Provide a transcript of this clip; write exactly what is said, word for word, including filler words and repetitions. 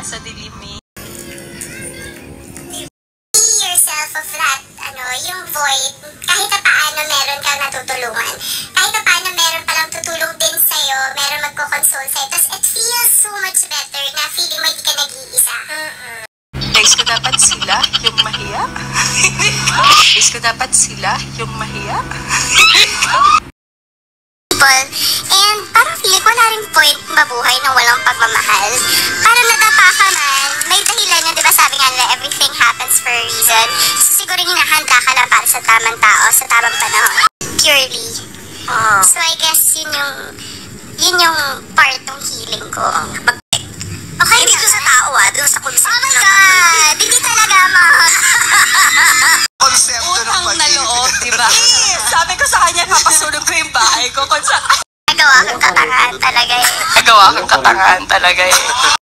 sa dilim eh. Yourself of that, ano, yung void, kahit na paano meron kang natutulungan. Kahit na paano meron palang tutulong din sa'yo, meron magkoconsole sa'yo. Tapos it feels so much better na feeling mo hindi ka nag-iisa. Mm-mm. Guys, ko dapat sila yung mahiya? Guys, ko dapat sila yung mahiya? And parang feeling ko wala rin point mabuhay na walang pagmamahal. Parang nadapa ka man, may dahilan yun, di ba sabi nga nila, everything happens for a reason. So siguro hinahanda ka lang para sa tamang tao, sa tamang panahon. Purely. Oh. So I guess yun yung, yun yung part ng healing ko. Okay, hindi doon sa tao ah, doon sa konsepto. Oh my God! Hindi talaga mo. Konsepto ng Utang na pag-ibig. loob, diba? Eh, sabi ko sa kanya, papasunog ko yung bahay ko kung saan. Nagawa kang katangahan talaga eh. Nagawa kang katangahan talaga eh.